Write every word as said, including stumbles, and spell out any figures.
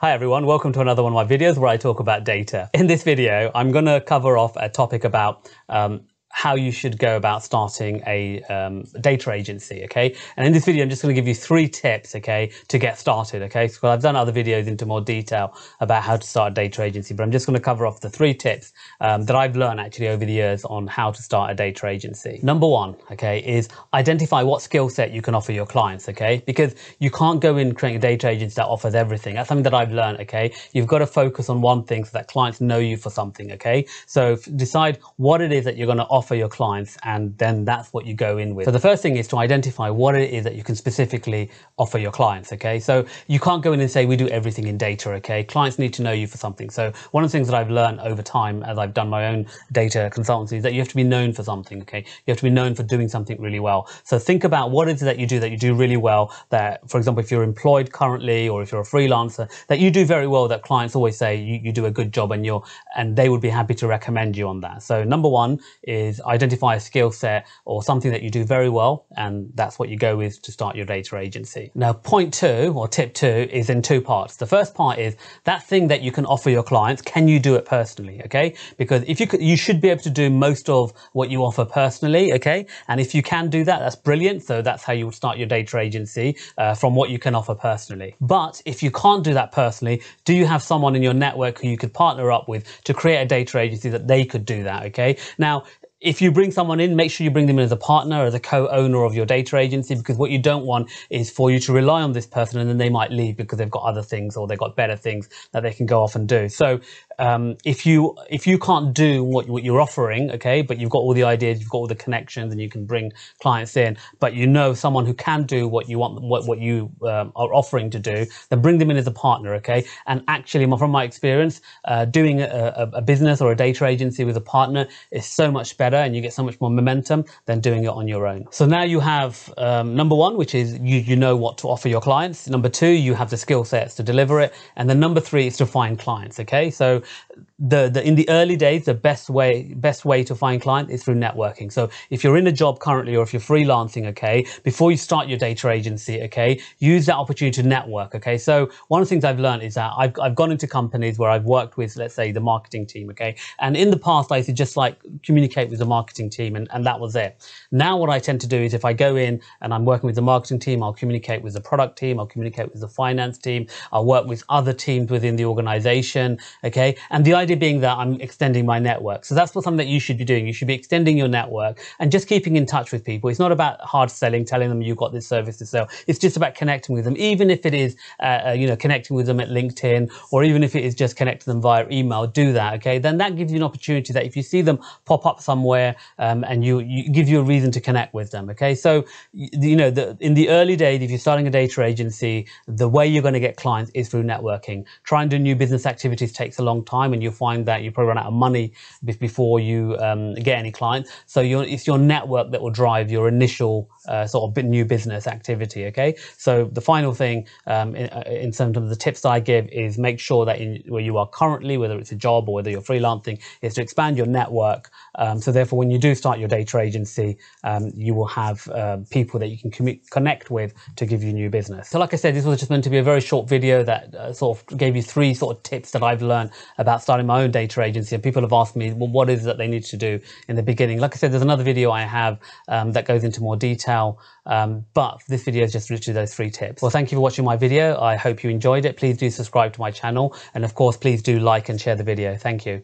Hi everyone, welcome to another one of my videos where I talk about data. In this video, I'm going to cover off a topic about um, how you should go about starting a um, data agency, okay? And in this video, I'm just going to give you three tips, okay, to get started, okay? So I've done other videos into more detail about how to start a data agency, but I'm just going to cover off the three tips um, that I've learned actually over the years on how to start a data agency. Number one, okay, is identify what skill set you can offer your clients, okay? Because you can't go in creating a data agency that offers everything. That's something that I've learned, okay? You've got to focus on one thing so that clients know you for something, okay? So decide what it is that you're going to offer for your clients, and then that's what you go in with. So the first thing is to identify what it is that you can specifically offer your clients, okay? So you can't go in and say we do everything in data, okay? Clients need to know you for something. So one of the things that I've learned over time as I've done my own data consultancy is that you have to be known for something, okay? You have to be known for doing something really well. So think about what it is that you do that you do really well, that, for example, if you're employed currently or if you're a freelancer, that you do very well, that clients always say you, you do a good job, and you're and they would be happy to recommend you on that. So number one is identify a skill set or something that you do very well, and that's what you go with to start your data agency. Now, point two or tip two is in two parts. The first part is that thing that you can offer your clients, can you do it personally, okay? Because if you could, you should be able to do most of what you offer personally, okay? And if you can do that, that's brilliant. So that's how you would start your data agency, uh, from what you can offer personally. But if you can't do that personally, do you have someone in your network who you could partner up with to create a data agency that they could do that, okay? Now, if you bring someone in, make sure you bring them in as a partner, as a co-owner of your data agency, because what you don't want is for you to rely on this person and then they might leave because they've got other things or they've got better things that they can go off and do. So um, if you if you can't do what, what you're offering, okay, but you've got all the ideas, you've got all the connections, and you can bring clients in, but you know someone who can do what you want, what, what you um, are offering to do, then bring them in as a partner, okay? And actually, from my experience, uh, doing a, a, a business or a data agency with a partner is so much better, and you get so much more momentum than doing it on your own. So now you have um, number one, which is you, you know what to offer your clients. Number two, you have the skill sets to deliver it. And then number three is to find clients, okay? So the, the in the early days, the best way, best way to find clients is through networking. So if you're in a job currently, or if you're freelancing, okay, before you start your data agency, okay, use that opportunity to network, okay? So one of the things I've learned is that I've, I've gone into companies where I've worked with, let's say, the marketing team, okay? And in the past, I used to just like communicate with the marketing team, and, and that was it. Now what I tend to do is if I go in and I'm working with the marketing team, I'll communicate with the product team, I'll communicate with the finance team, I'll work with other teams within the organization, okay? And the idea being that I'm extending my network. So that's what something that you should be doing. You should be extending your network and just keeping in touch with people. It's not about hard selling, telling them you've got this service to sell. It's just about connecting with them, even if it is, uh, you know, connecting with them at LinkedIn, or even if it is just connecting them via email, do that, okay? Then that gives you an opportunity that if you see them pop up somewhere, um, and you, you give you a reason to connect with them, okay? So, you know, the, in the early days, if you're starting a data agency, the way you're going to get clients is through networking. Trying to do new business activities takes a long time, and you'll find that you probably run out of money before you um, get any clients. So you're, it's your network that will drive your initial uh, sort of new business activity, okay? So the final thing um, in, in terms of the tips that I give is make sure that in where you are currently, whether it's a job or whether you're freelancing, is to expand your network. Um, so therefore, when you do start your data agency, um, you will have uh, people that you can connect with to give you new business. So like I said, this was just meant to be a very short video that uh, sort of gave you three sort of tips that I've learned about starting my own data agency. And people have asked me, well, what is it that they need to do in the beginning? Like I said, there's another video I have um, that goes into more detail. Um, but this video is just literally those three tips. Well, thank you for watching my video. I hope you enjoyed it. Please do subscribe to my channel. And of course, please do like and share the video. Thank you.